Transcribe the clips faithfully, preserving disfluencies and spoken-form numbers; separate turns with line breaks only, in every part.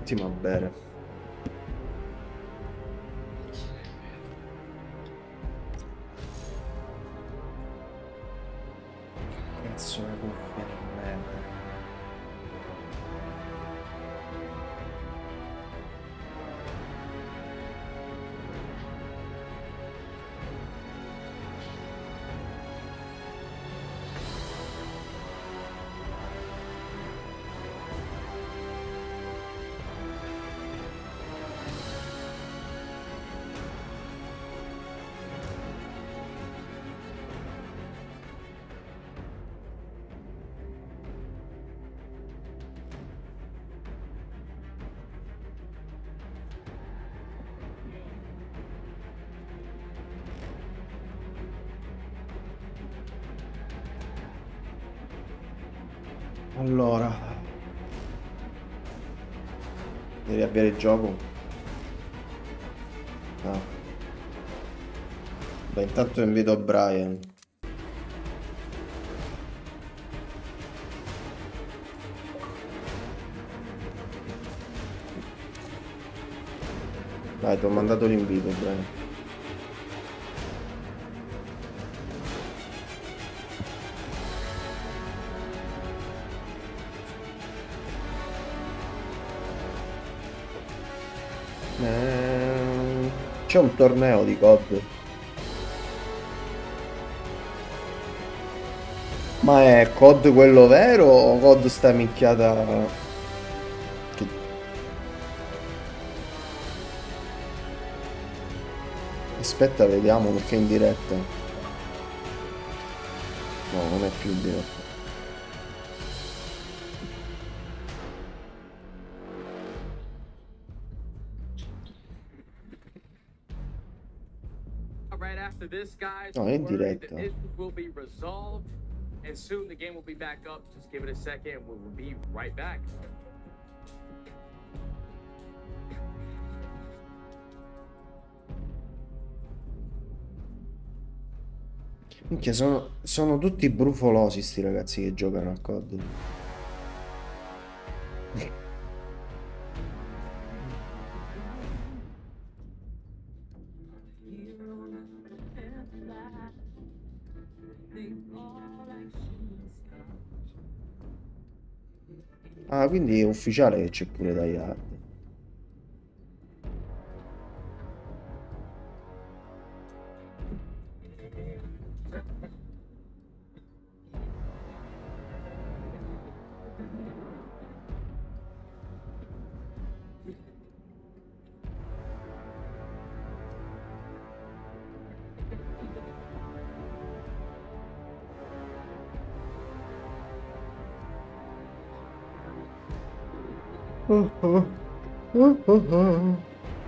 attimo a bere. Cazzo, una cuffia di merda. Allora, devi avviare il gioco? No. Beh, intanto invito Brian. Dai, ti ho mandato l'invito, Brian. Eh, c'è un torneo di C O D. Ma è C O D quello vero o C O D sta minchiata? Che... Aspetta, vediamo perché è in diretta. No, non è più in diretta. No, è in diretta.
And soon the game will be back up. Just give it a second and we'll be right back.
Minchia, sono, sono tutti brufolosi sti ragazzi che giocano a C O D. Ah, quindi è ufficiale che c'è pure Die Hard. Oh, oh. Oh, oh, oh.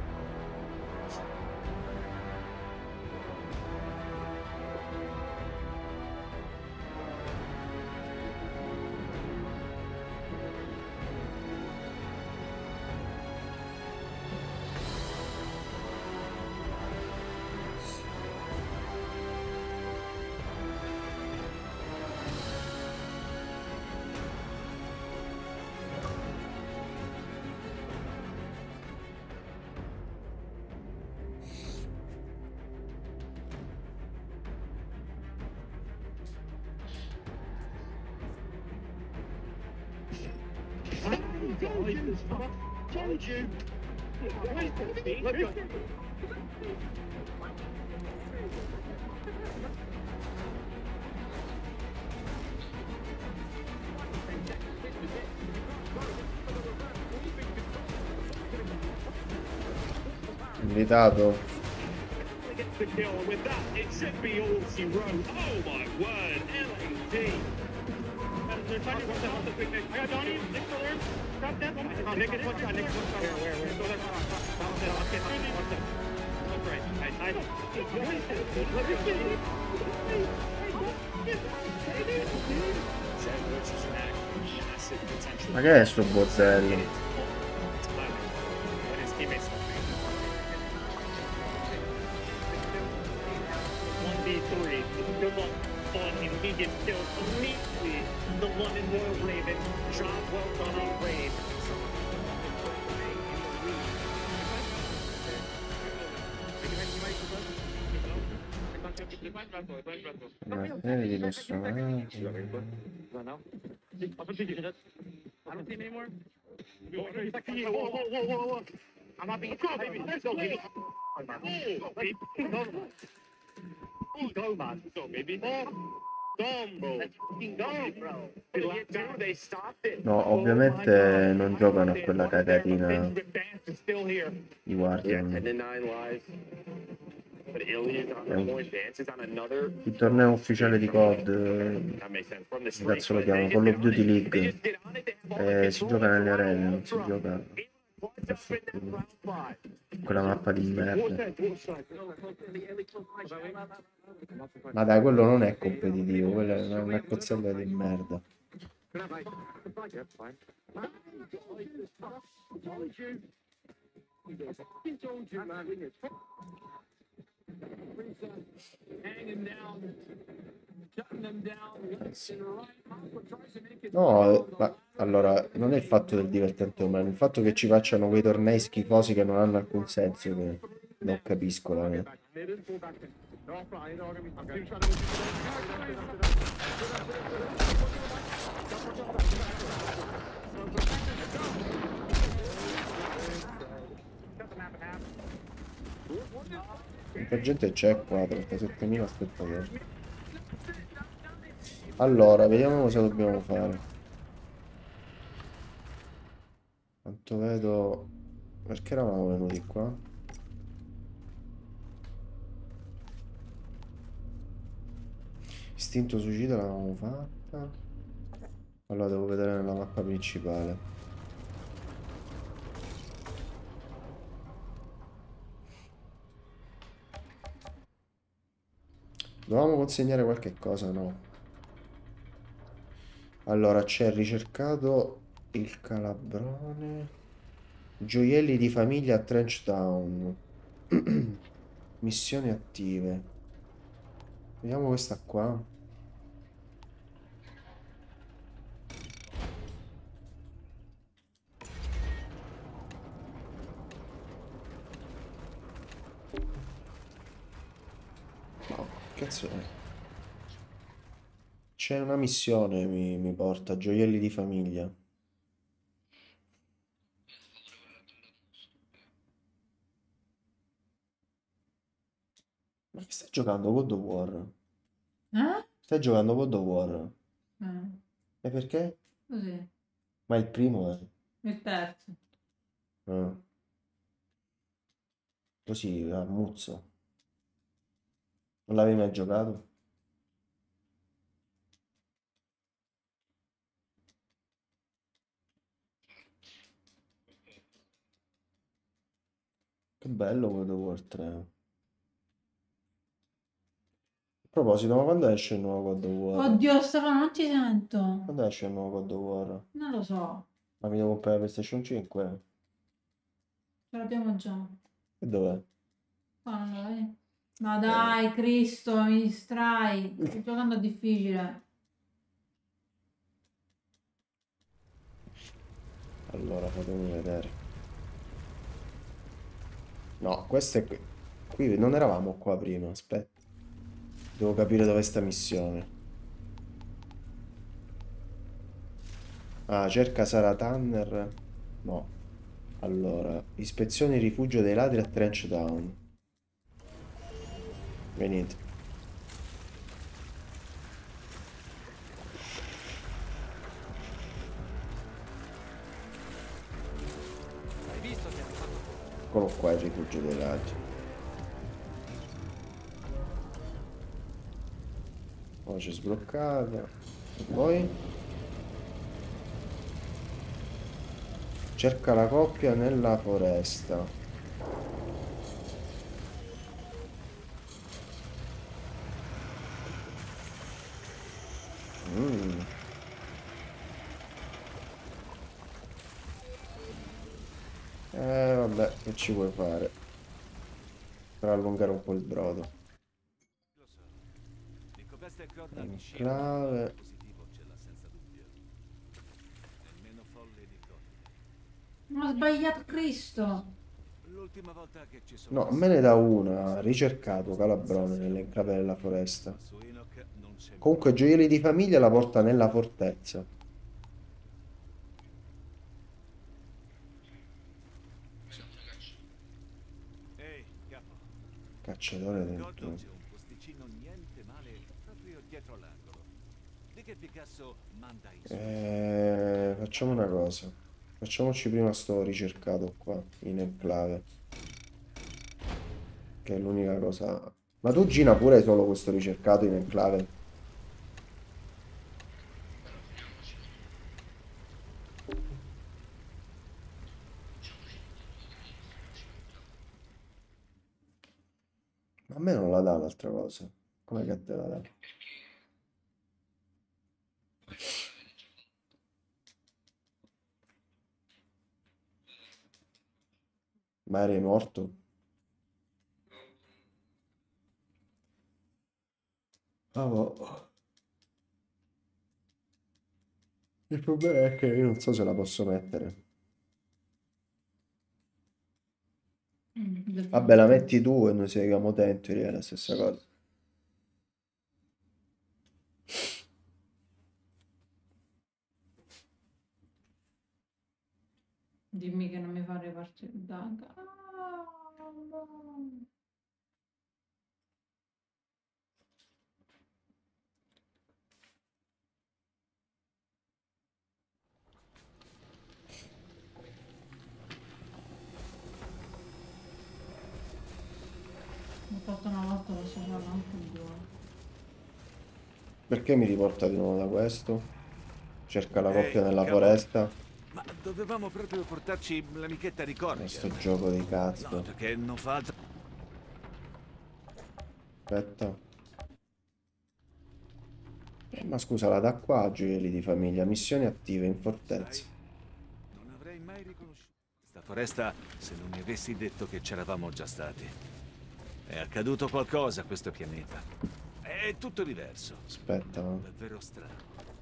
Told you.
Invitato.
The kill with that, it should be all she wrote. Oh my word, L A D. They're trying to watch that on the quick. I got Johnny, Nick still there. Drop that. Oh, Nick is one shot, Nick is one shot. Where, where, where? Go there. Balance it, I'll get on it. Watch that. That's right. I, I...
Ma che è sto bordello?
one v three. Good luck on immediate kills. Immediately, the London Royal Raven. Job well done on Raven. Define vessel, define vessel.
Una serie di personaggi.
No, no.
I'll continue. I don't see him anymore. Whoa, whoa, whoa, whoa, whoa. I'm not being. Let's go, baby. Let's go, baby. Oh, baby. Let's go, man. Let's go, baby. Dumb, bro. Let's fucking go, bro. They stopped it.
No, ovviamente non giocano a quella cagatina
Still here.
di Guardian.
ten to nine lives. But Iliad on
Yeah.
more advances on another.
Il torneo ufficiale di C O D, eh,
That makes sense. From the
che cazzo lo
street,
chiamano?
they
Call of
just
Duty
get on it.
League.
They just get on it, they have all the
Eh, si
control
gioca
of
nelle
the
arene,
round
non si
from
gioca
what's up in that round five.
quella mappa di merda.
What's that?
Ma dai, quello non è competitivo, quello è una, una cozzella di merda. No, ma allora non è il fatto del divertente o meno, il fatto che ci facciano quei tornei schifosi che non hanno alcun senso, che non capisco la mia. Quanta gente c'è qua? trentasettemila spettatori. Allora, vediamo cosa dobbiamo fare. Quanto vedo... Perché eravamo venuti qua? Istinto suicida l'avevamo fatta. Allora devo vedere nella mappa principale. Dovevamo consegnare qualche cosa, no? Allora, c'è ricercato il calabrone. Gioielli di famiglia a Trenchtown. Missioni attive. Vediamo questa qua. No, che cazzo è? C'è una missione, mi, mi porta. Gioielli di famiglia. Ma che stai giocando God of War?
Eh?
Stai giocando God of War?
Eh,
E perché?
così,
Ma il primo è...
il terzo.
Ah. Così, a muzzo. Non l'avevi mai giocato? Che bello God of War tre. A proposito, ma quando esce il nuovo God of War?
Oddio, Stefano, non ti sento.
Quando esce il nuovo God of War?
Non lo so,
Ma mi devo comprare la PlayStation cinque?
ce l'abbiamo già.
E dov'è?
Qua non lo vedi? Ma dai, Cristo, mi distrai. Sto giocando a difficile.
Allora, fatemi vedere. No, questo è qui. Qui non eravamo qua prima, aspetta. Devo capire dove è sta missione. Ah, cerca Sarah Tanner. No. Allora, ispezione il rifugio dei ladri a Trenchtown. Venite. Eccolo qua il rifugio dei ladri. Voce sbloccata. E poi? Cerca la coppia nella foresta. Mm. Eh vabbè, che ci vuoi fare? Per allungare un po' il brodo. Enclave.
Ma ho sbagliato Cristo.
L'ultima volta che ci sono
No, me ne dà una. Ricercato Calabrone nell'enclave della foresta.
su Enoch non c'è
Comunque, gioielli di famiglia la porta nella fortezza.
Ehi, capo,
Cacciatore
ricordo
dentro.
c'è un posticino niente male proprio dietro l'angolo. Di che Picasso manda i suoi.
Eh, facciamo una cosa. Facciamoci prima sto ricercato qua, in enclave. Che è l'unica cosa. Ma tu Gina pure hai solo questo ricercato in enclave? Ma a me non la dà l'altra cosa. Come che te la dà? Ma eri morto? Ah, boh. Il problema è che io non so se la posso mettere.
Mm,
Vabbè, la metti tu e noi seguiamo te, in teoria è la stessa cosa.
Dimmi che non mi fa ripartire il dank. Ah, no. L'ho fatto una volta, posso farlo anche due.
Perché mi riporta di nuovo da questo? Cerca la coppia
Ehi,
nella
capo,
foresta.
ma dovevamo proprio portarci l'amichetta di
Questo
Corrigan.
gioco di
No,
cazzo.
perché non fa altro.
Aspetta. Eh, ma scusa, la da qua, gioielli di famiglia. Missioni attive in fortezza.
Sai, non avrei mai riconosciuto questa foresta se non mi avessi detto che c'eravamo già stati. È accaduto qualcosa a questo pianeta. È tutto diverso.
Aspetta, no?
Davvero strano.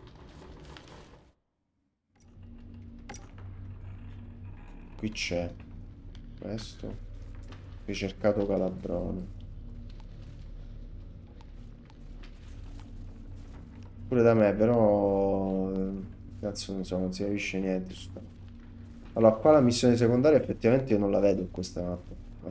Qui c'è questo. Ricercato Calabrone. Pure da me, però... eh, Cazzo, non so, non si capisce niente. sto- Allora, qua la missione secondaria effettivamente io non la vedo in questa mappa. Ah.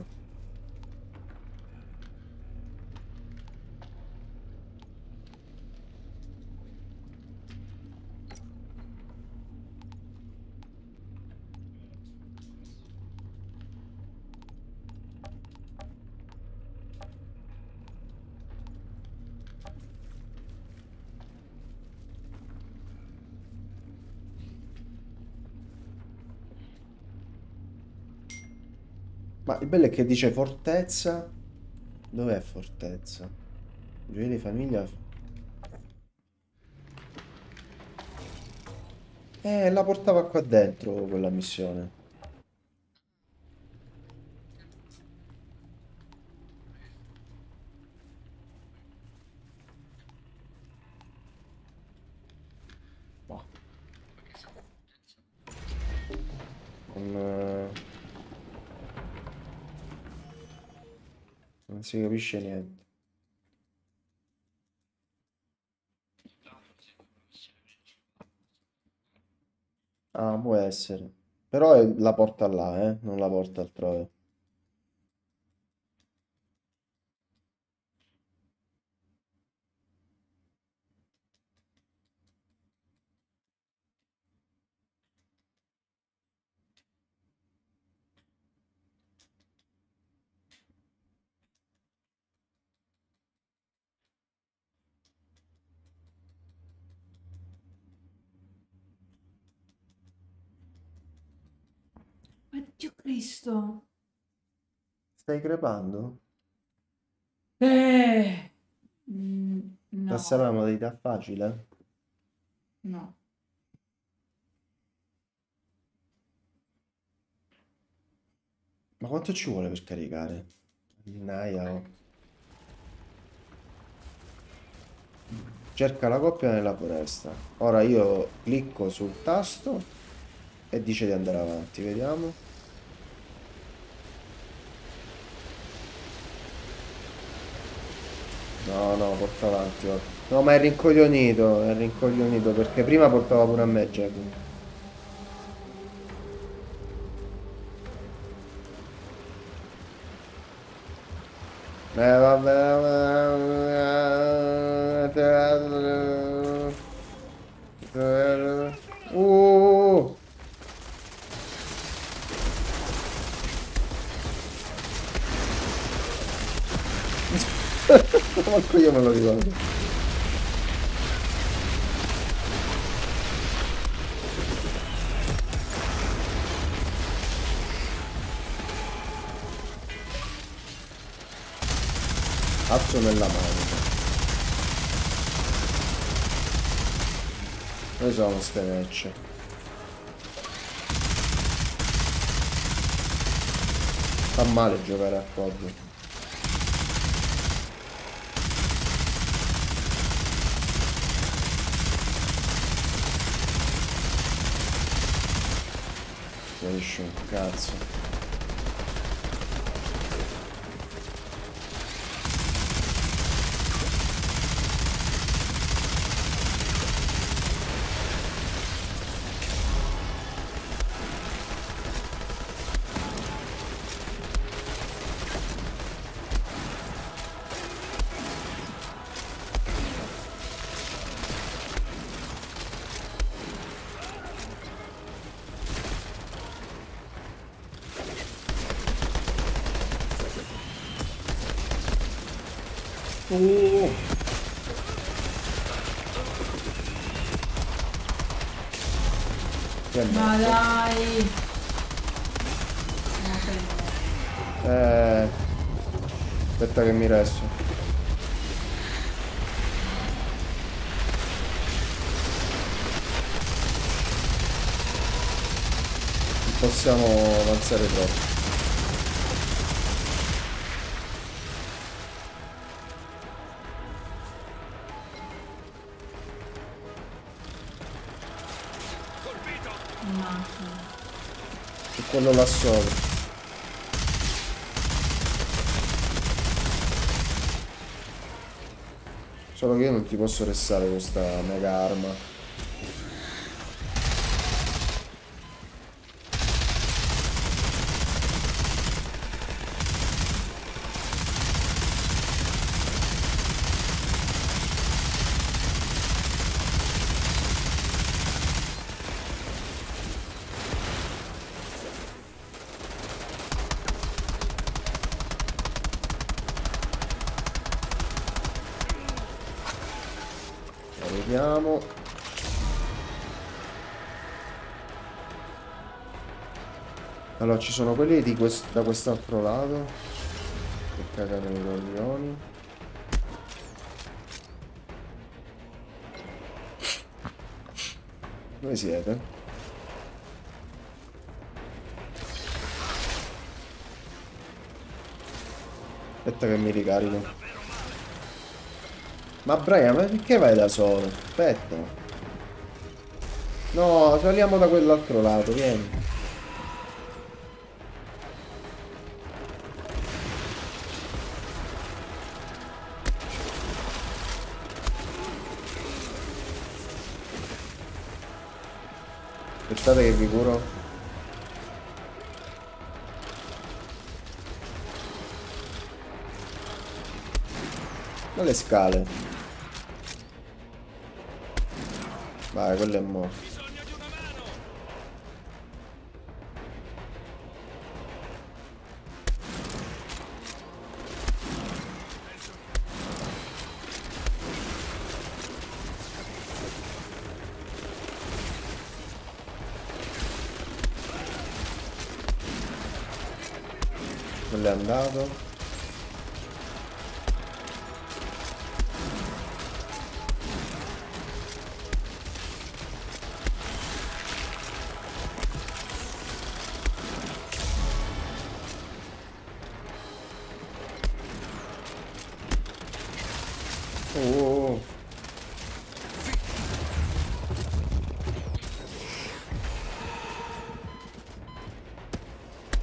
Ma il bello è che dice fortezza. Dov'è fortezza? Gioielli di famiglia. Eh, la portava qua dentro quella missione. Boh. Non, eh, non si capisce niente. Ah, può essere. Però è- la porta là, eh? Non la porta altrove.
Oddio Cristo.
Stai crepando?
Eh. Mm, no,
Passa la modalità facile?
no.
Ma quanto ci vuole per caricare? Naia, oh. Cerca la coppia nella foresta. Ora io clicco sul tasto e dice di andare avanti, vediamo. No, no, porta avanti. Guarda. No, ma è rincoglionito, è rincoglionito perché prima portava pure a me, Jacob. Eh, vabbè. Uh. Manco io me lo ricordo. Cazzo nella mano. Dove sono ste mecce? Fa male giocare a C O D. Esce un cazzo. Uh. Che
Ma
merda.
dai.
Eh. Aspetta che mi resto. Non possiamo avanzare troppo. C'è quello là sopra. Solo che io non ti posso restare questa mega arma. Vediamo. Allora ci sono quelli di quest da quest'altro lato che cagano i coglioni. Dove siete? Aspetta che mi ricarico. Ma Brian, ma perché vai da solo? Aspetta. No, saliamo da quell'altro lato, vieni. Aspettate che vi curo. Ma le scale. Vai, quello è morto. Quello è andato. Oh.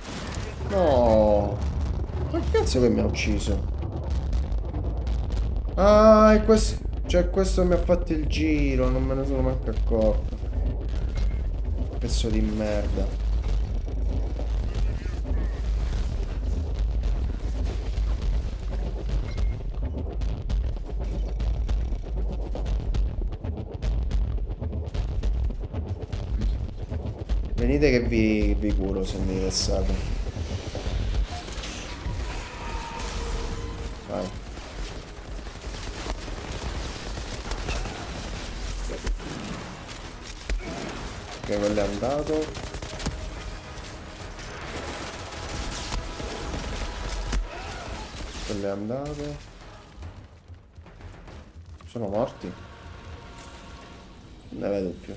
No. Ma che cazzo che mi ha ucciso? Ah, e questo... Cioè, questo mi ha fatto il giro, non me ne sono manco accorto. Pezzo di merda. Venite che vi, vi curo se mi vessate. Vai. Ok, quello è andato. Quello è andato. Sono morti. Non ne vedo più.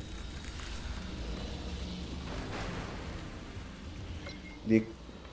Di...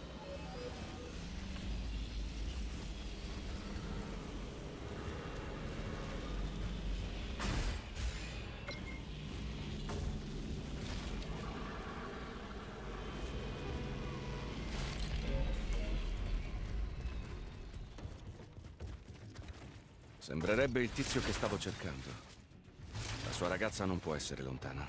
Sembrerebbe il tizio che stavo cercando. La sua ragazza non può essere lontana.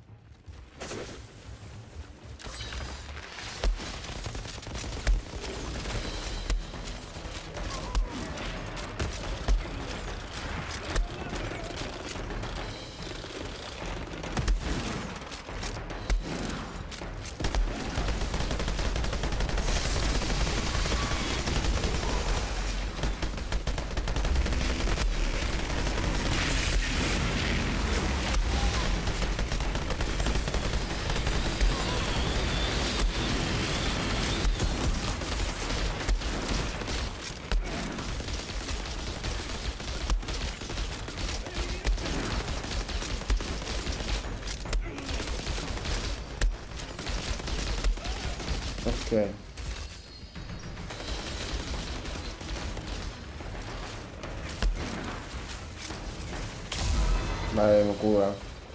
Ok. Vai, mi cura.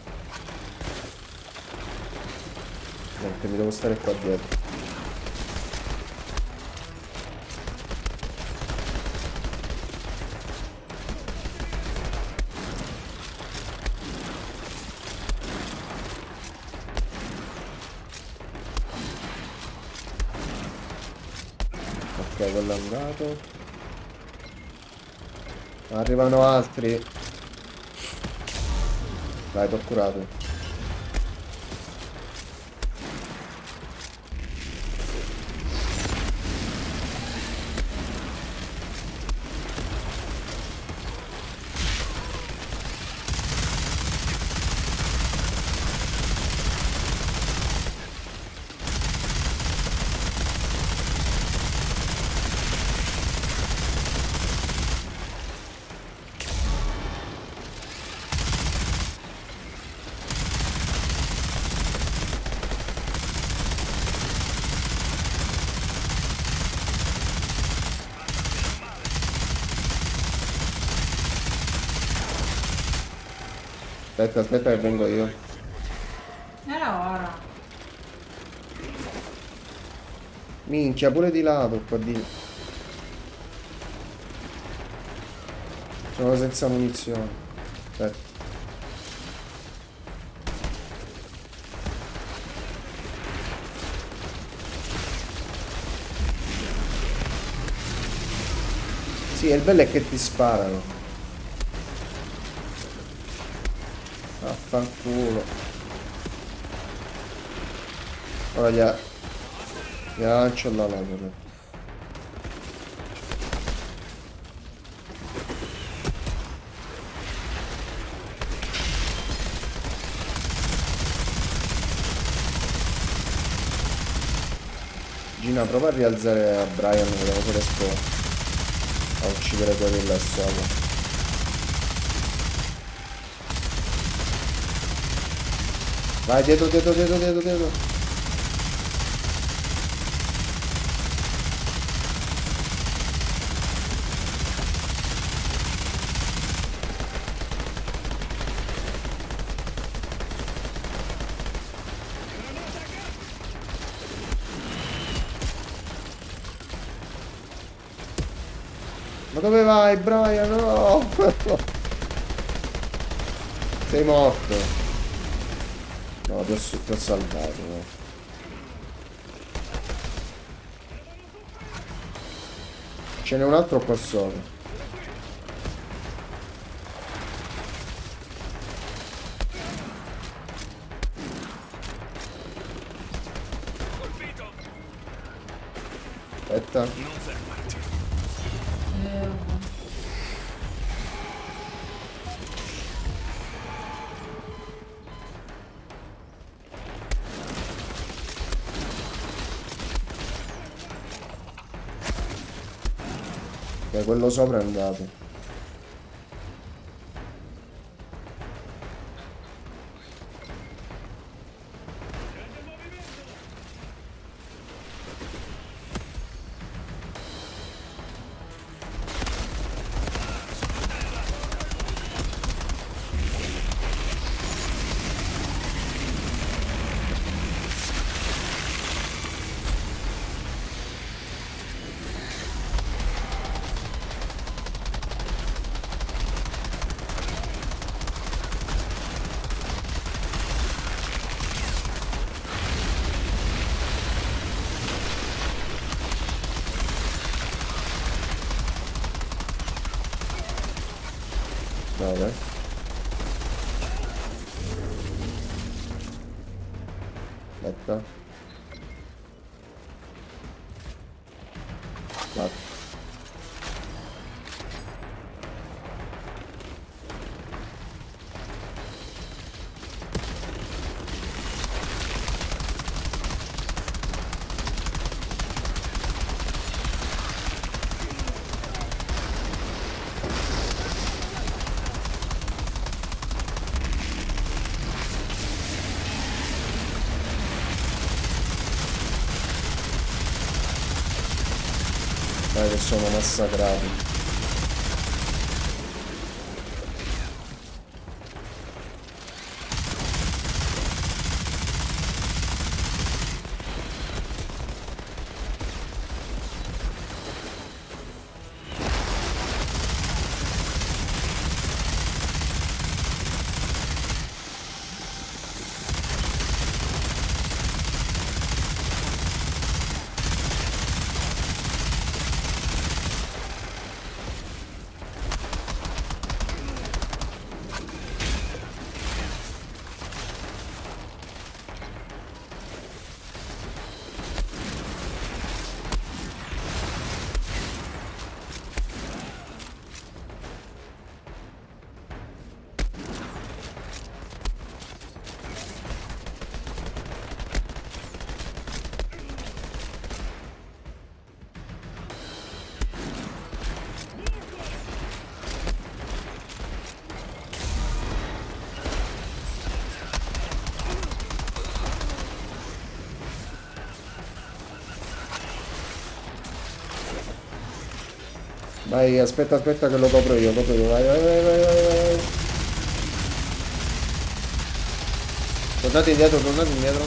Niente, mi devo stare qua dietro. Ok, quello è andato. Arrivano altri. Vai, t'ho curato. Aspetta, aspetta che vengo io.
Era ora.
Minchia, pure di lato qua di... Sono senza munizioni. Aspetta. Sì, il bello è che ti sparano. Affanculo. Ora gli lancio la lava. Gina, prova a rialzare a Brian, vediamo se riesco a uccidere quelli là sopra. Vai, dietro, dietro, dietro, dietro, dietro. Ma dove vai, Brian? No! Sei morto. No, ti ho, ti ho salvato. No. Ce n'è un altro qua sopra. Aspetta.
Non fermarti.
Eh, vabbè.
Ok, quello sopra è andato. Dove? Aspetta. Guarda. Dai che sono massacrati. Vai, aspetta, aspetta che lo copro io, copro io. Vai, vai, vai, vai, vai, vai. Tornate indietro, tornate indietro.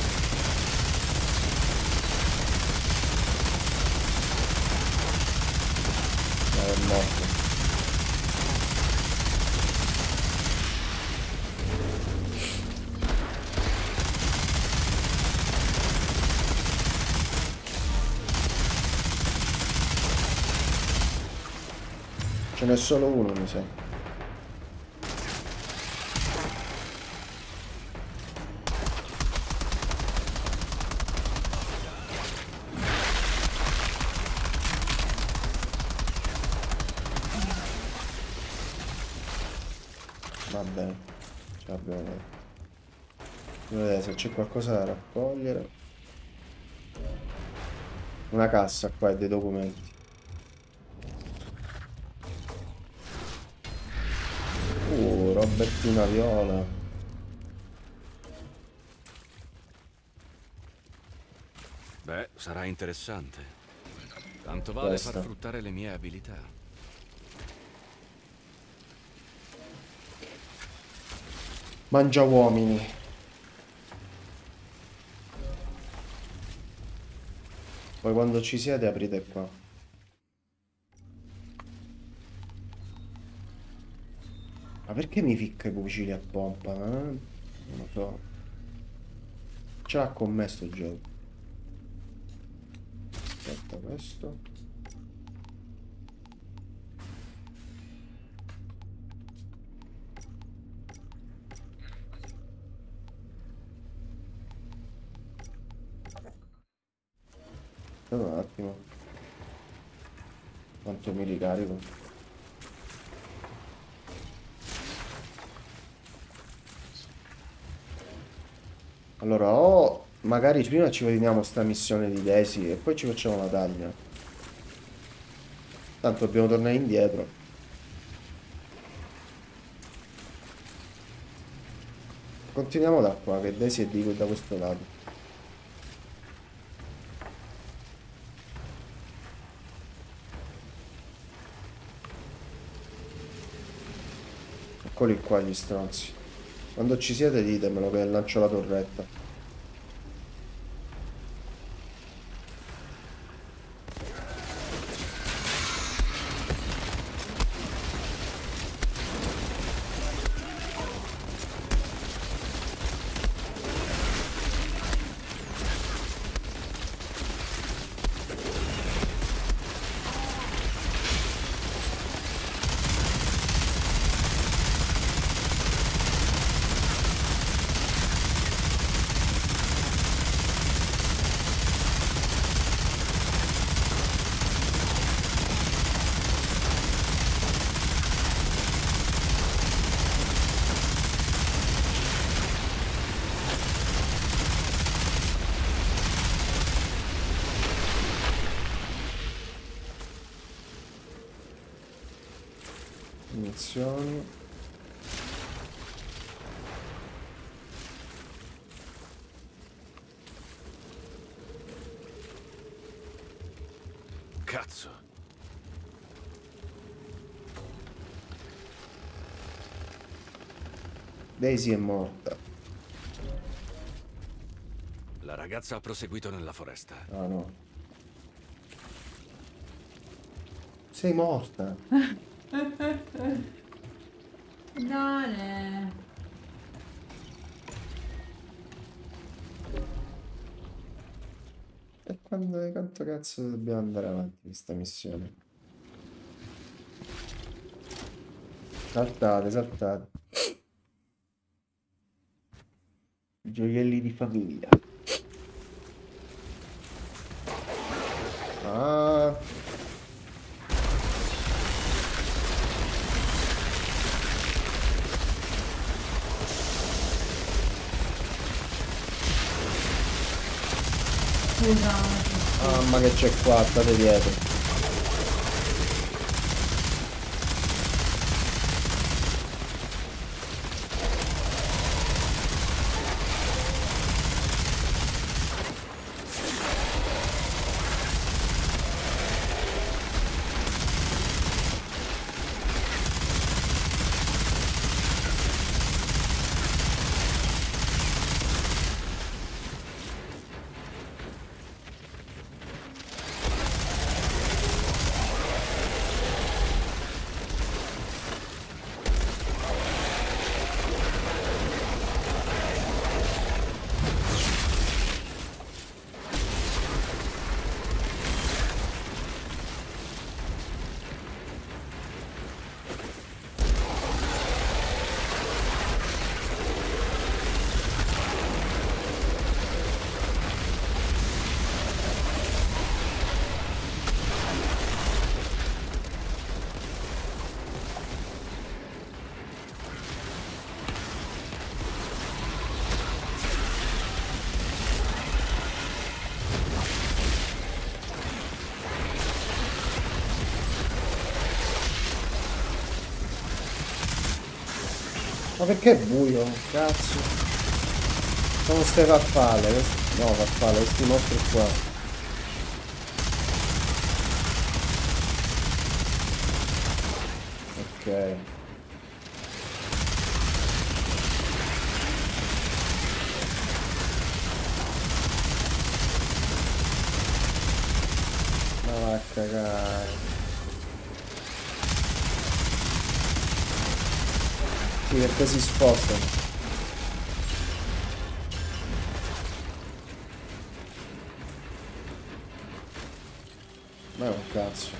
Dai, è morto. Ce n'è solo uno, mi sa. Va bene, ce l'abbiamo fatto. Vedete se c'è qualcosa da raccogliere. Una cassa qua e dei documenti. Uh, Robertina viola.
Beh, sarà interessante. Tanto vale
Questa.
far fruttare le mie abilità.
Mangia uomini. Poi quando ci siete aprite qua. Ma perché mi ficca i fucili a pompa? Eh? Non lo so. Ce l'ha con me sto gioco. Aspetta questo. Aspetta un attimo. Quanto mi ricarico? Allora, o magari prima ci vediamo sta missione di Daisy e poi ci facciamo la taglia. Tanto dobbiamo tornare indietro. Continuiamo da qua, che Daisy è di da questo lato. Eccoli qua gli stronzi. Quando ci siete ditemelo che lancio la torretta. Munizioni.
Cazzo.
Daisy è morta.
La ragazza ha proseguito nella foresta.
Ah no. Sei morta.
Dale.
E quando, quanto cazzo dobbiamo andare avanti questa missione? Saltate, saltate. Gioielli di famiglia. Ah.
Scusa.
Mamma che c'è qua, state dietro. Ma perché è buio? Cazzo. Sono ste farfalle. Questi... No, farfalle, questi mostri qua. Ok. Ma va a cagare. Sì, perché si spostano. Ma è un cazzo.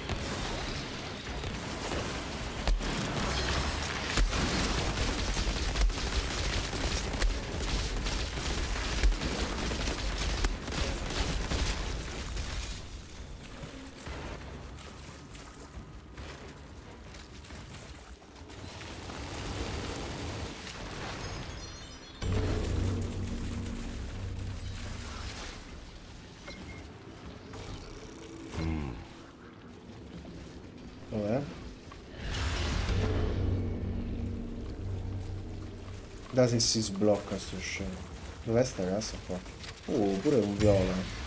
Dov'è? Da se si sblocca sto scemo. Dov'è sta cassa qua? Uh, pure un viola.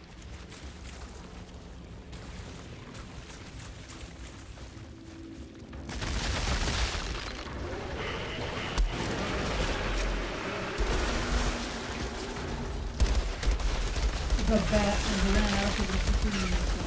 Vabbè, non è una cosa troppo finita.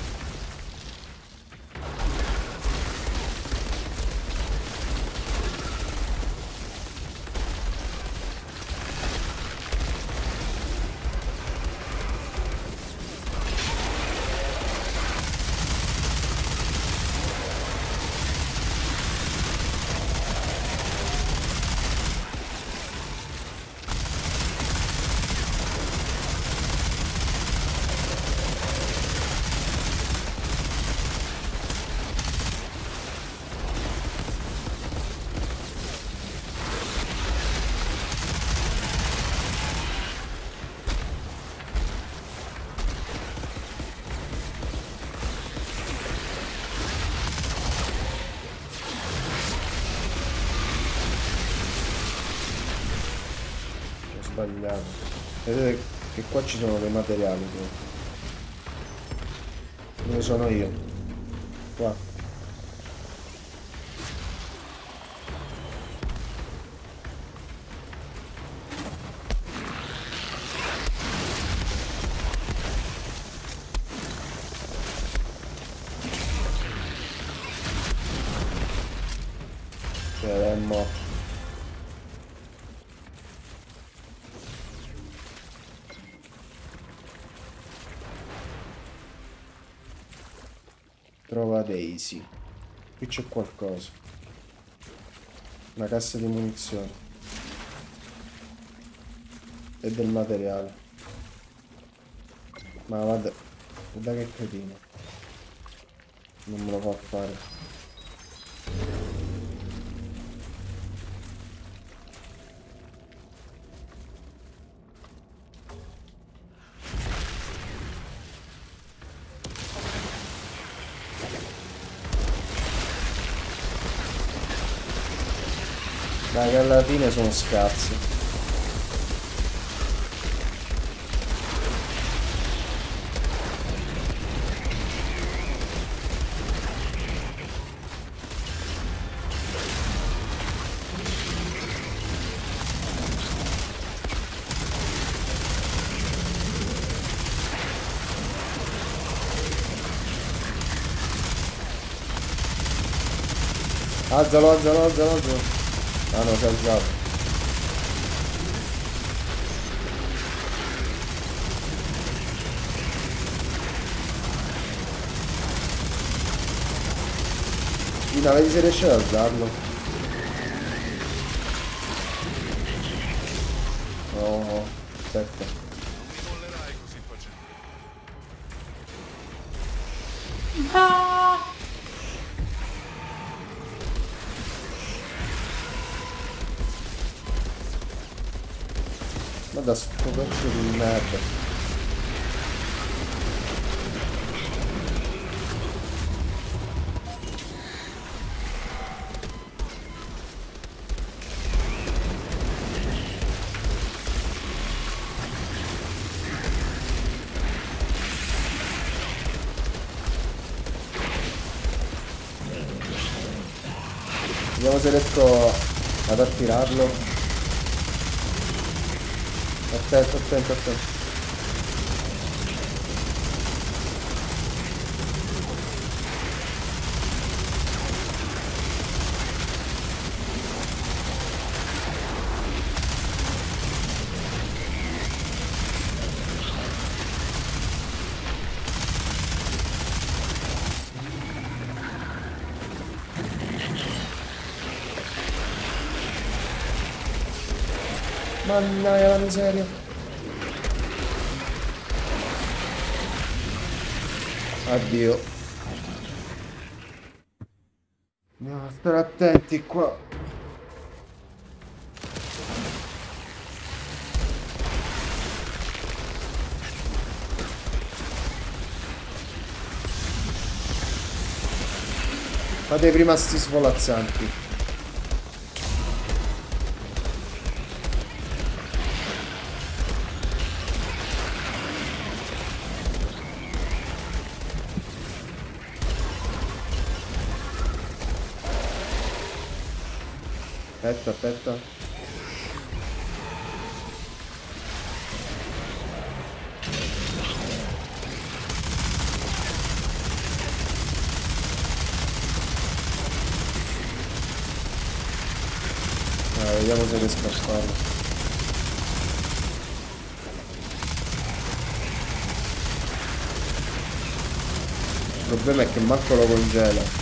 Sbagliato. Vedete che qua ci sono dei materiali proprio. Dove sono io? Qua. È morto. Trova Daisy. Qui c'è qualcosa. Una cassa di munizioni. E del materiale. Ma guarda, guarda che cretino. Non me lo fa fare. Dai, che alla fine sono scarsi. Alzalo, alzalo, alzalo, alzalo. Ah no, si è alzato. Dina, vedi se riesce ad alzarlo. No, aspetta. Ah!
Ma da sto pezzo di merda. Vediamo se riesco ad attirarlo. Attento, attento, attento. Mannaggia la miseria. Addio. Dobbiamo stare attenti qua. Fate prima sti svolazzanti. Aspetta, aspetta. Ah, vediamo se riesco a farlo. Il problema è che manco lo congela.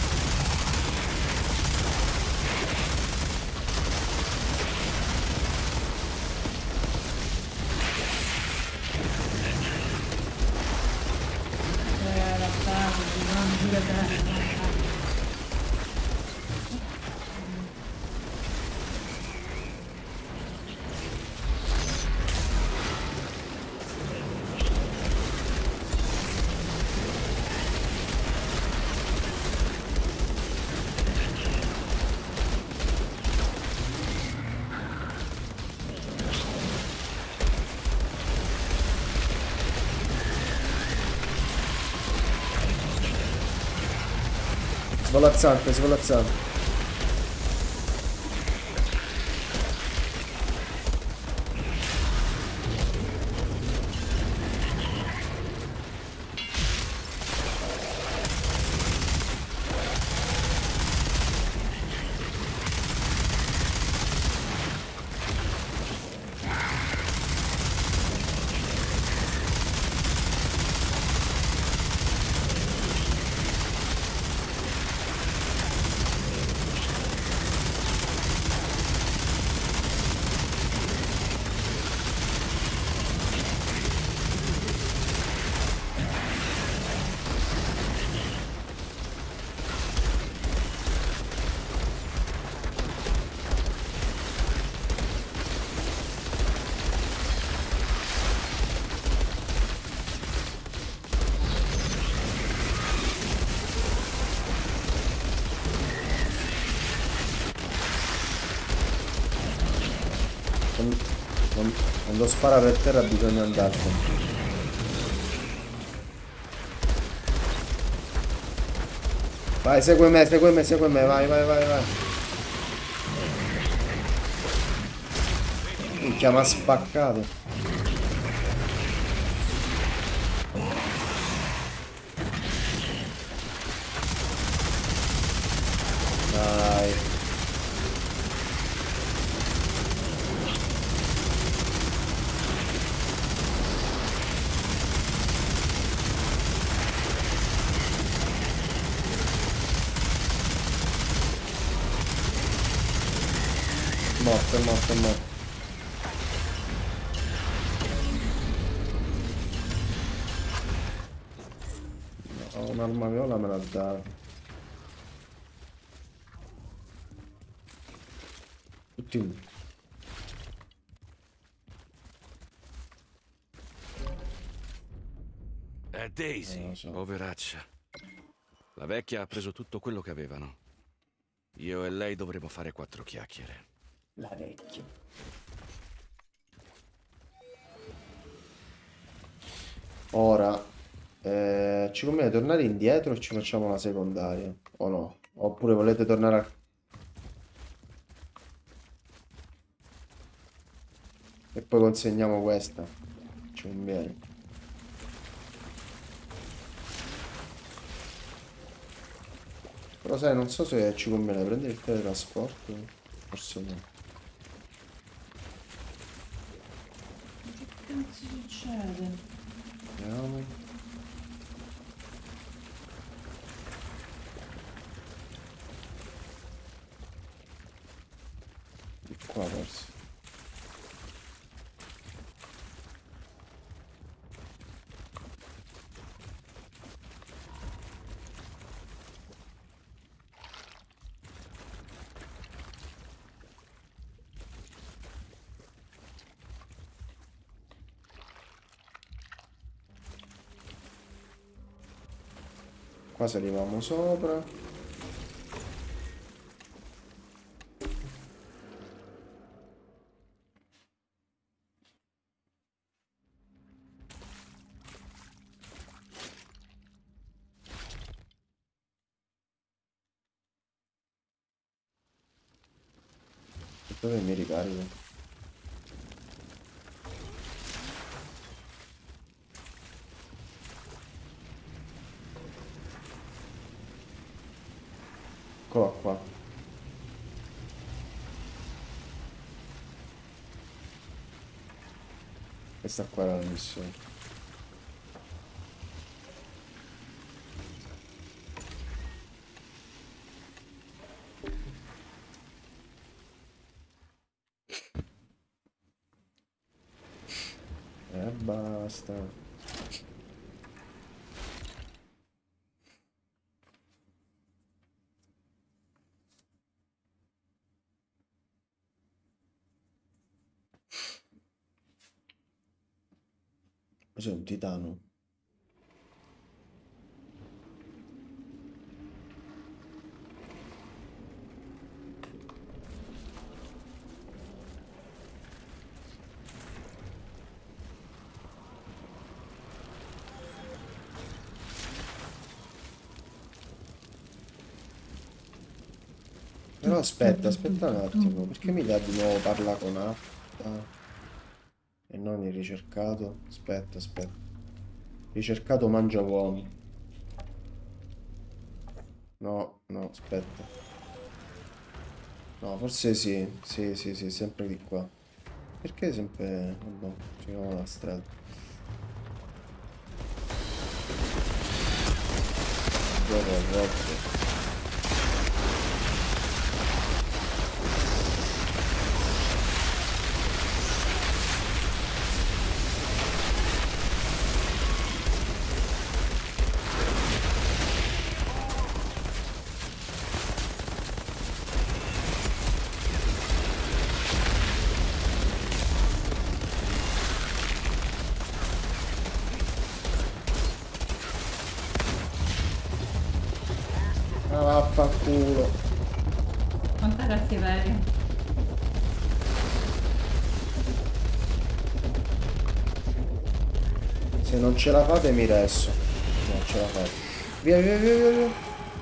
Svolazzante, svolazzante. Quando spara per terra bisogna andarsene. Vai, segue me, segue me, segue me, vai, vai, vai, vai. Minchia, mi ha spaccato. Dai. Morto, morto, morto. No, un'arma viola me la dà. Tutti uno.
È Daisy,
Non lo so.
poveraccia. La vecchia ha preso tutto quello che avevano. Io e lei dovremo fare quattro chiacchiere.
La vecchia. Ora eh, ci conviene tornare indietro e ci facciamo la secondaria o no? Oppure volete tornare a... e poi consegniamo questa. Ci conviene. Però sai, non so se ci conviene prendere il teletrasporto. Forse no.
Che cazzo succede?
Vediamo. Di qua forse. Qua salivamo sopra. Dove mi ricarico? Eccola qua. Questa qua era la missione. E basta. Cos'è un titano? Però aspetta, aspetta un attimo, perché mi dà di nuovo parla con Afta e non il ricercato? Aspetta, aspetta. Ricercato mangia uomini. No, no, aspetta. No, forse sì, sì, sì, sì, sempre di qua. Perché sempre... Vabbè, finiamo la strada. Gioco a volte. Ah, vaffanculo.
Quanta cattiveria.
Se non ce la fate mi resto. Non ce la fate. Via, via, via, via, via.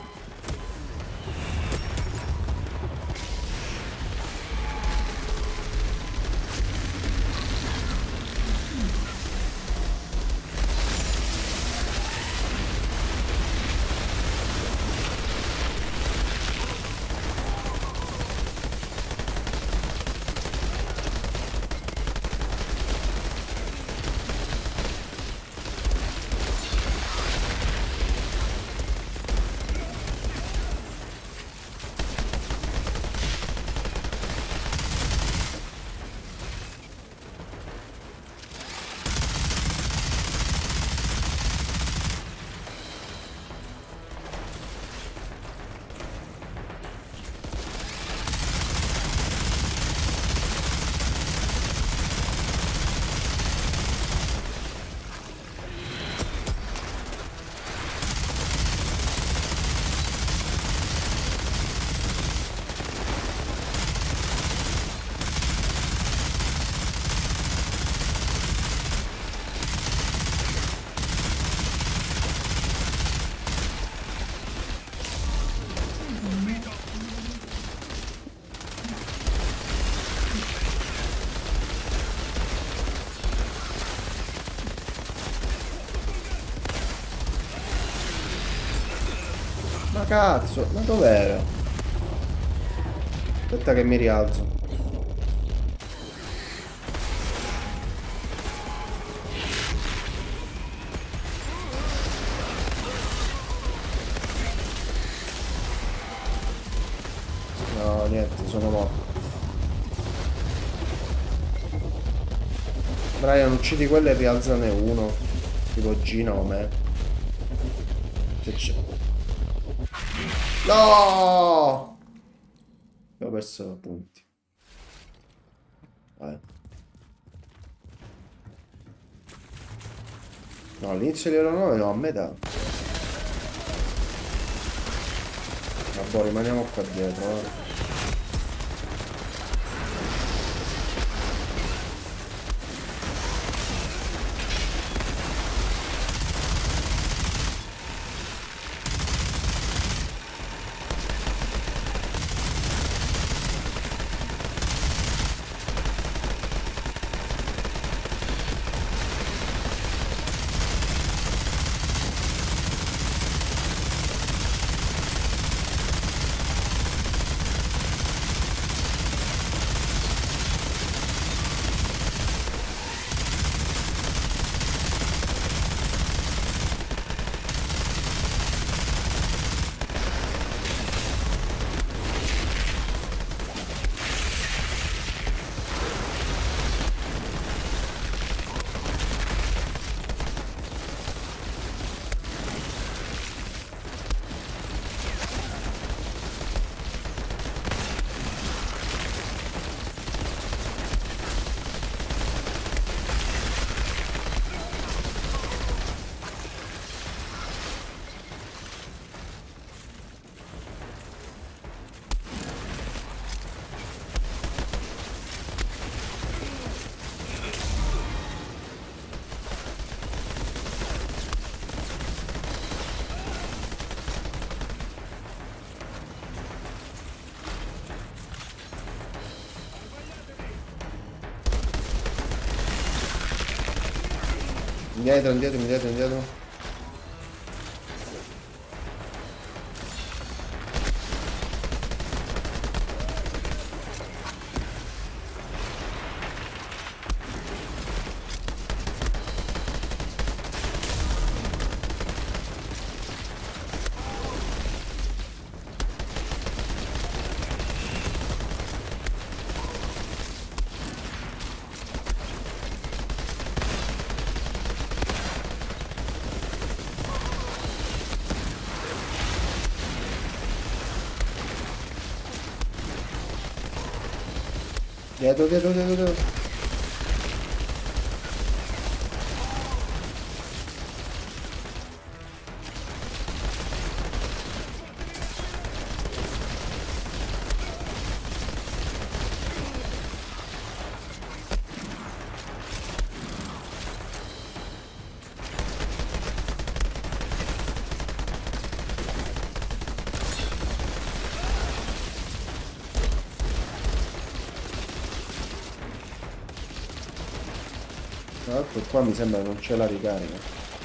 Ma cazzo, ma dov'era? Aspetta che mi rialzo. No, niente, sono morto. Brian, uccidi quello e rialzane uno. Tipo Gina o me. Se c'è. No! Ho perso punti. Vabbè. No, all'inizio di livello nove no, a metà. Vabbè, rimaniamo qua dietro, eh. Indietro, indietro, indietro, indietro. Dietro, dietro, dietro, dietro. Tra l'altro qua mi sembra non c'è la ricarica.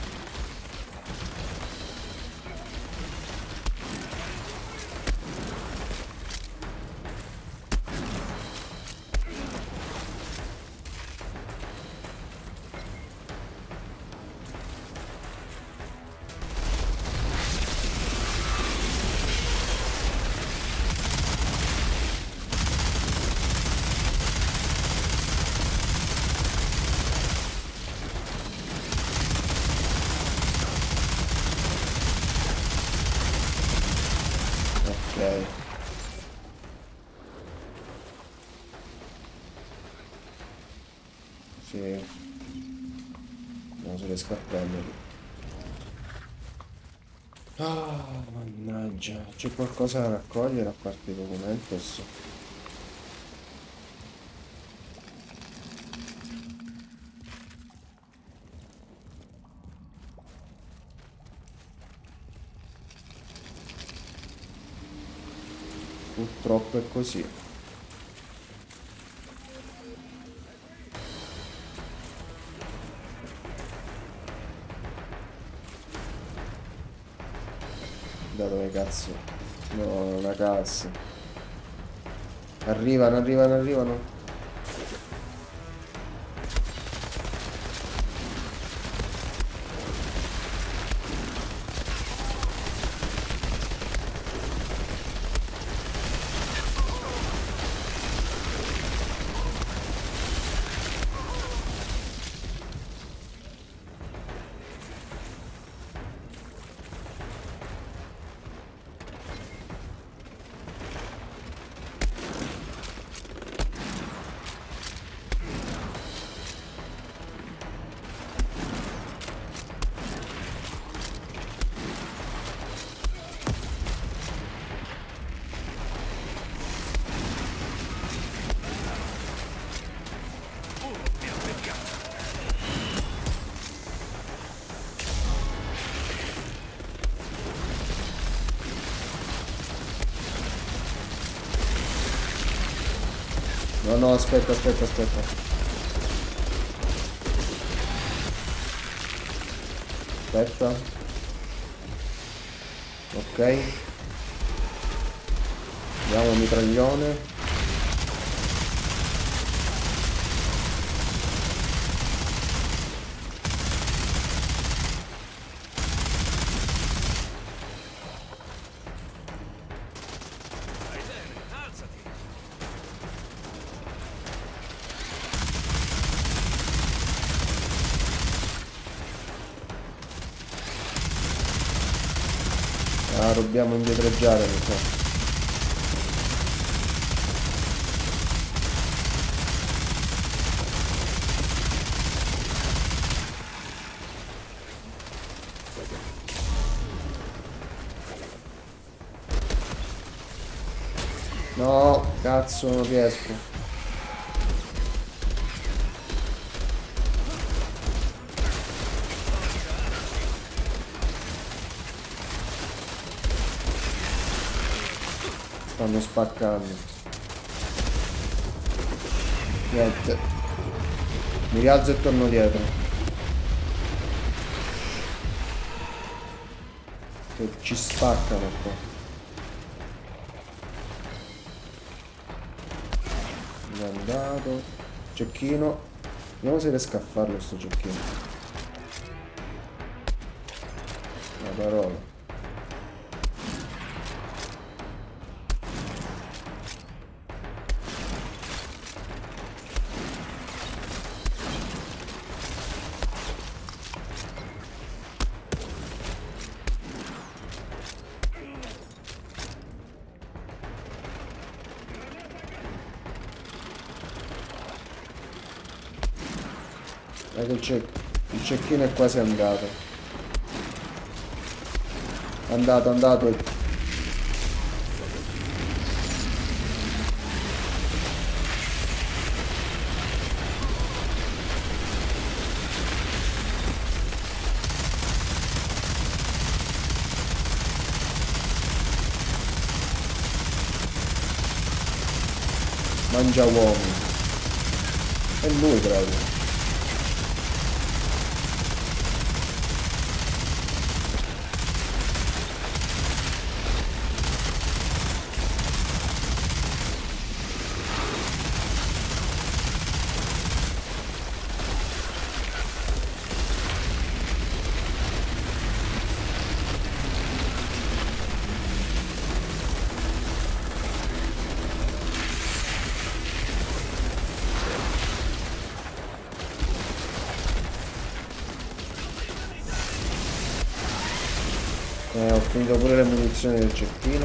Ok. Sì. Non si riesco a prenderli. Ah, mannaggia. C'è qualcosa da raccogliere a parte i documentos? Purtroppo è così. Da dove cazzo? No, una cassa. Arrivano, arrivano, arrivano. No, no, aspetta, aspetta, aspetta. Aspetta. Ok. Andiamo mitraglione. Ah, dobbiamo indietreggiare, mi sa. No, cazzo, non riesco. Stanno spaccando. Niente. Mi rialzo e torno dietro. Che ci spaccano qua. Mi è andato. Cecchino. Vediamo se riesco a farlo sto cecchino. La parola. Ecco il, cec il cecchino è quasi andato. Andato, andato. Mangia uomini. È lui proprio. Eh, ho finito pure le munizioni del cecchino.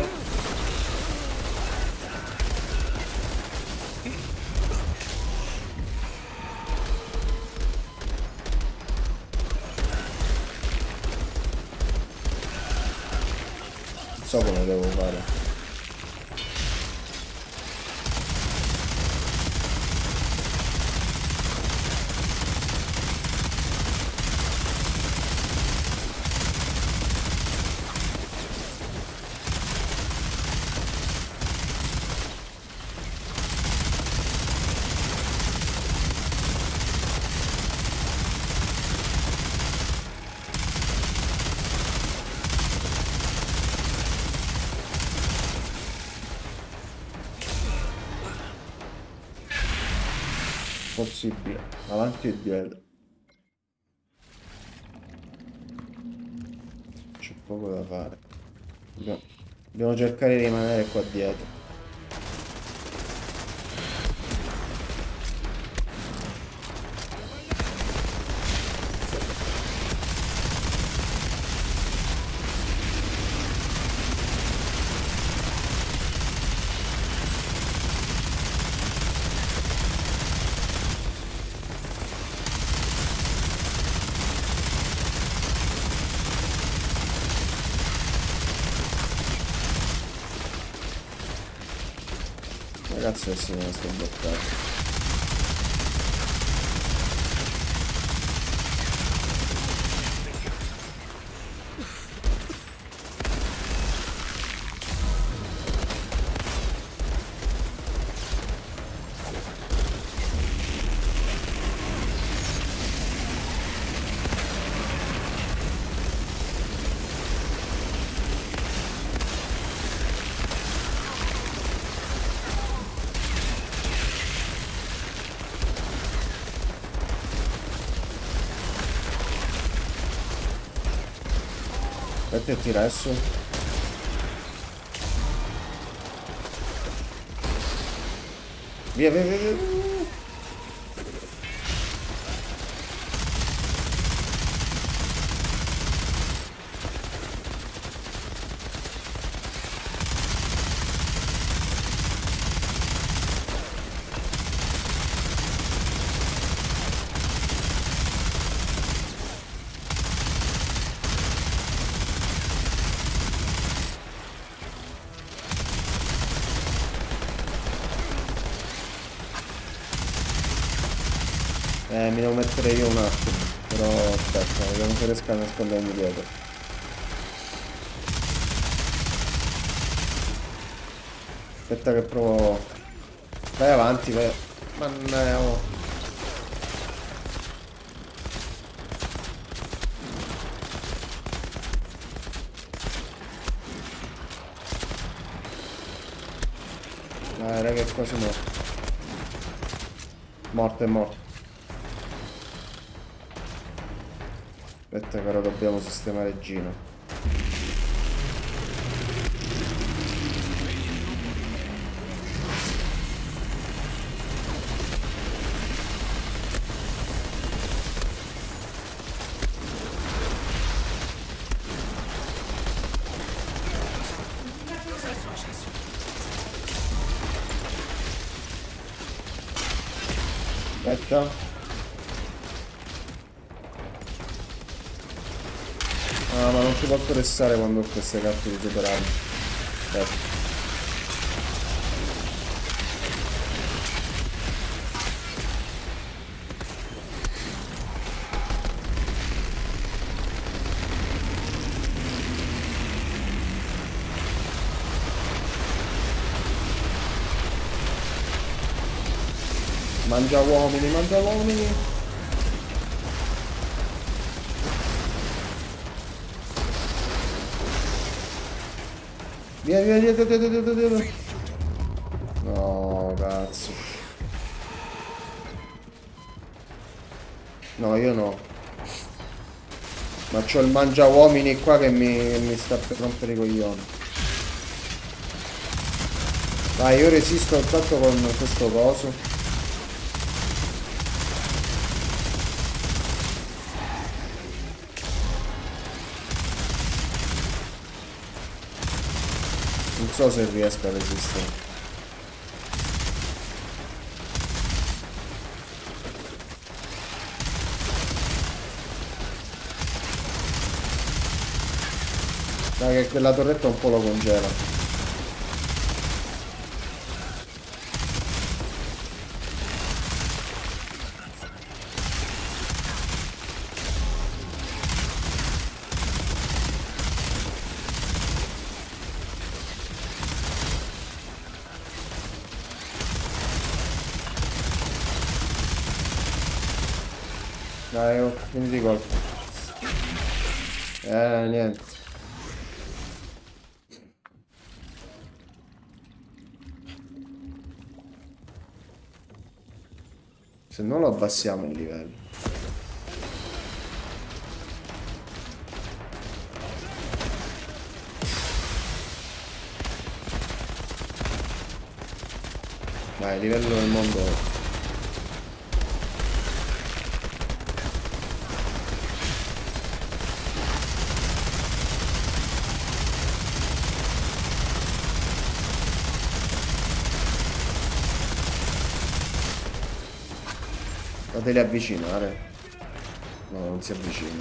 Non so come devo fare. Possibile, avanti e dietro. C'è poco da fare. Dobbiamo, dobbiamo cercare di rimanere qua dietro. Cazzo che se ne sto bloccato. Aspetta e tira adesso. Via, via, via, via. Eh, mi devo mettere io un attimo, però aspetta, vediamo se riesco a nascondermi dietro. Aspetta che provo. Vai avanti, vai. Mannaggia. Oh. Dai, raga, è quasi morto. Morto, è morto. Aspetta che ora dobbiamo sistemare Gino. Aspetta. Ah, ma non ci posso restare quando ho queste carte di superarmi. Aspetta. Mangia uomini, mangia uomini. Via, via, via, via, via, via, via, via. No, cazzo. No, io no. Ma c'ho il mangia uomini qua che mi, che mi sta per rompere i coglioni. Dai, io resisto intanto con questo coso. Non so se riesco a resistere. Dai che quella torretta un po' lo congela. Dai, oh, quindi di colpo. Eh, niente. Se no lo abbassiamo il livello. Vai, livello del mondo. Fateli avvicinare. No, non si avvicina.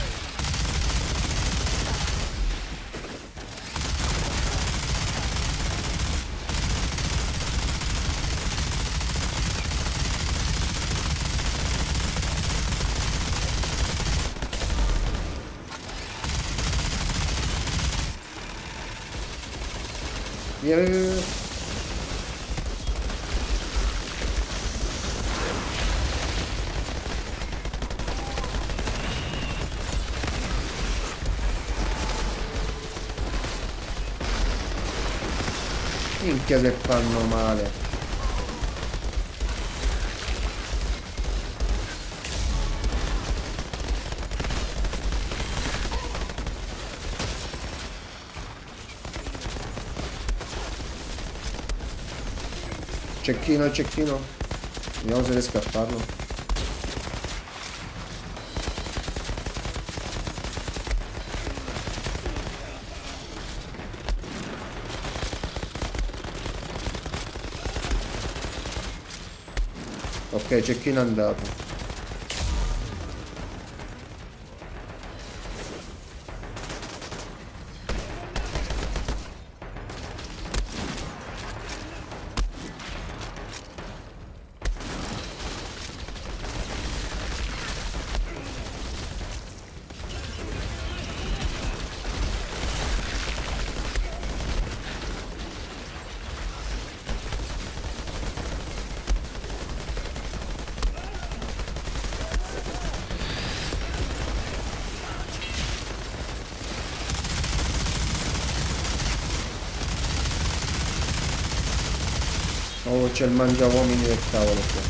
Via, via, via. Minchia che fanno male. Cecchino, cecchino. Vediamo se riesco a farlo. Ok, cecchino è andato. Oh, c'è il mangiauomini del cavolo qua.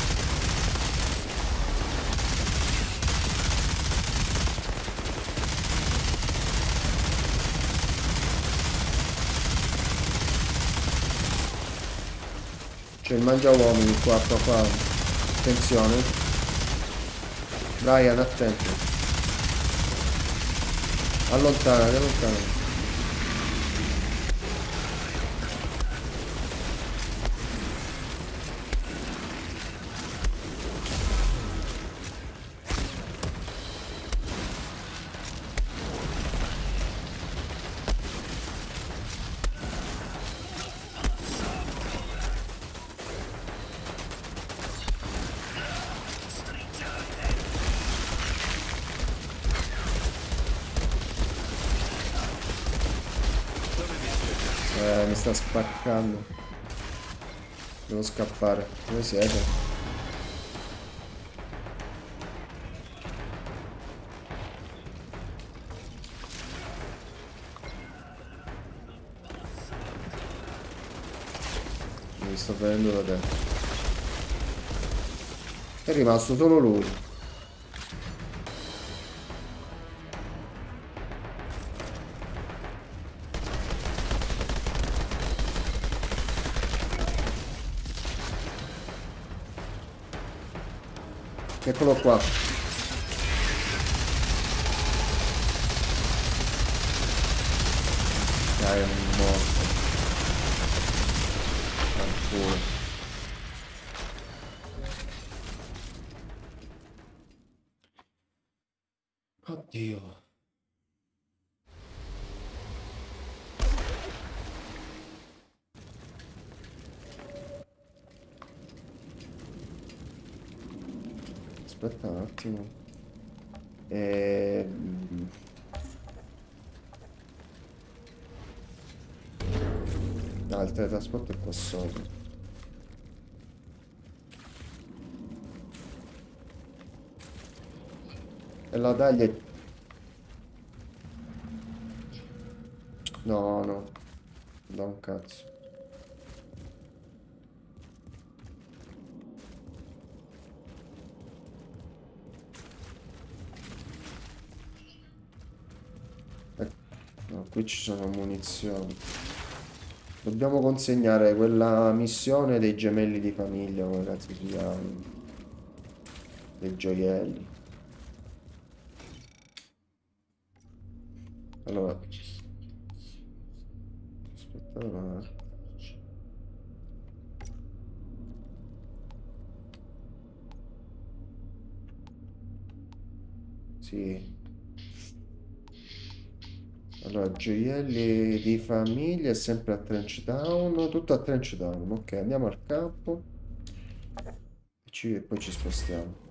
C'è il mangiauomini qua, qua, qua. Attenzione. Brian, attento. Allontanati, allontanati. Eh, mi sta spaccando. Devo scappare. Dove siete? Mi sto prendendo da te. È rimasto solo lui. Eccolo qua. Dai, è un morto. Ancora. Oddio. Aspetta un attimo. Ehm... Ah, il teletrasporto è qua sopra. E la taglia è... No, no. Da un cazzo. No, qui ci sono munizioni. Dobbiamo consegnare quella missione dei gemelli di famiglia, come cazzo si chiamano. Dei gioielli. Allora. Aspettate un attimo. Sì. Allora, gioielli di famiglia è sempre a Trench Town, tutto a Trench Town. Ok, andiamo al campo e, ci, e poi ci spostiamo.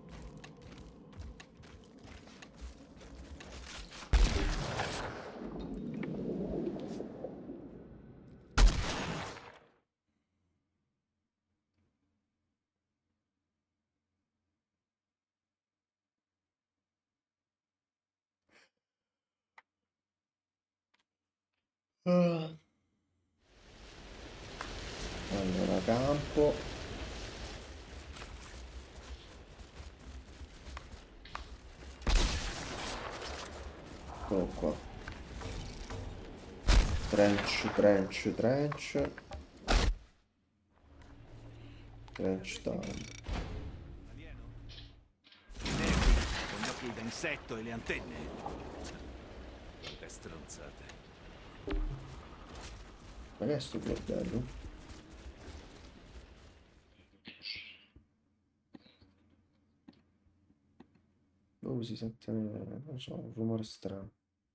Ah. Allora, campo. Eccolo qua. Trench, trench, trench. Trench Town.
Alieno? Negri, con gli occhi da insetto e le antenne. Che stronzate.
Ma che è sto bordello? Oh, si sente, non lo so, un rumore strano.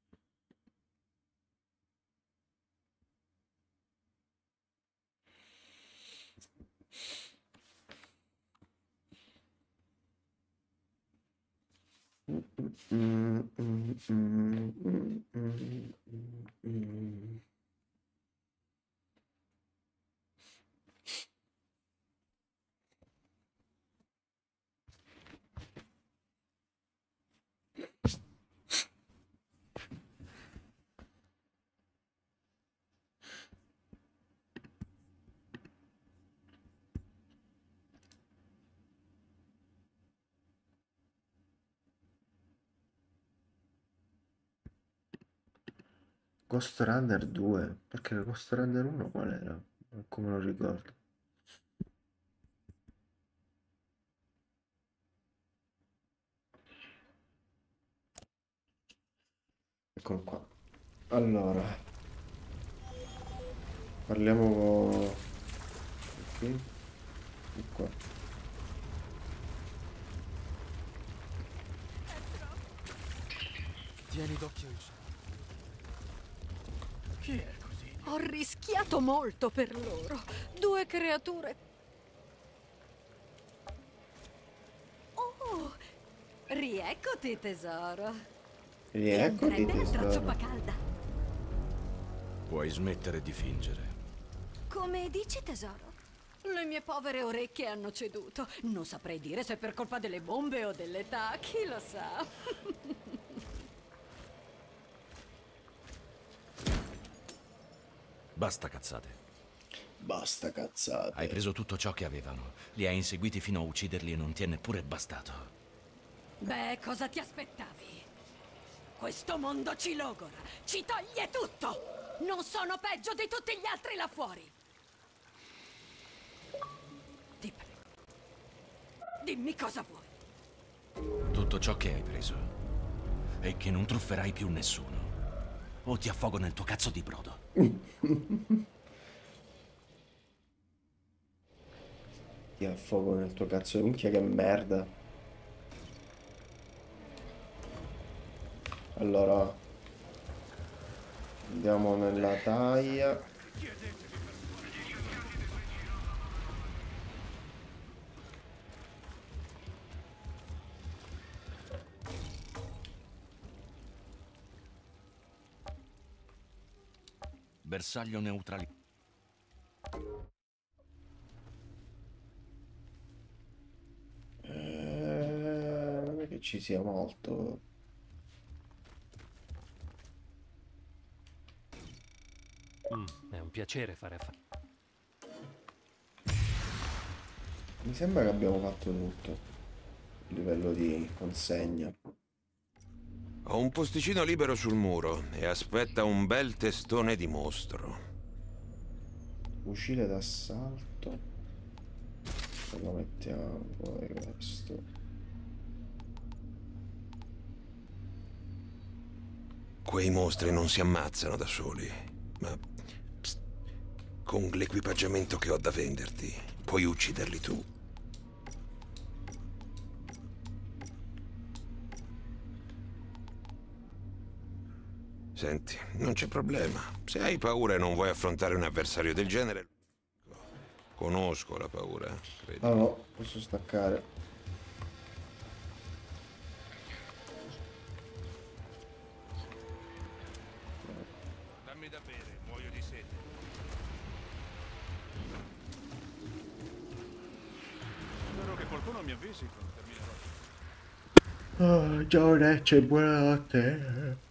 Mm, mm, mm, mm, mm, mm, mm, mm. Ghost Runner due, perché Ghost Runner uno qual era? Come lo ricordo. Eccolo qua. Allora, parliamo qui e qua.
Tieni d'occhio il cielo. Chi è così?
Ho rischiato molto per loro. Due creature. Oh, rieccoti, tesoro.
Rieccoti,
Entra, entra,
tesoro.
zuppa calda.
Puoi smettere di fingere.
Come dici, tesoro? Le mie povere orecchie hanno ceduto. Non saprei dire se è per colpa delle bombe o dell'età, chi lo sa.
Basta cazzate.
Basta cazzate.
Hai preso tutto ciò che avevano. Li hai inseguiti fino a ucciderli e non ti è neppure bastato.
Beh, cosa ti aspettavi? Questo mondo ci logora, ci toglie tutto! Non sono peggio di tutti gli altri là fuori! Ti prego. Dimmi cosa vuoi.
Tutto ciò che hai preso. E che non trufferai più nessuno. O ti affogo nel tuo cazzo di brodo.
Ti affogo nel tuo cazzo di minchia, che merda. Allora, andiamo nella taglia.
Bersaglio neutrali.
Eh, non è che ci sia molto.
Mm, è un piacere fare affari.
Mi sembra che abbiamo fatto tutto. A livello di consegna.
Ho un posticino libero sul muro e aspetta un bel testone di mostro.
Fucile d'assalto. Se lo mettiamo poi questo.
Quei mostri non si ammazzano da soli, ma psst, con l'equipaggiamento che ho da venderti, puoi ucciderli tu. Senti, non c'è problema. Se hai paura e non vuoi affrontare un avversario del genere, conosco la paura, credi.
Ah no, posso staccare.
Dammi da bere, muoio di sete. Spero che qualcuno mi avvisi quando terminerò.
Oh, ciao Recce, buonanotte.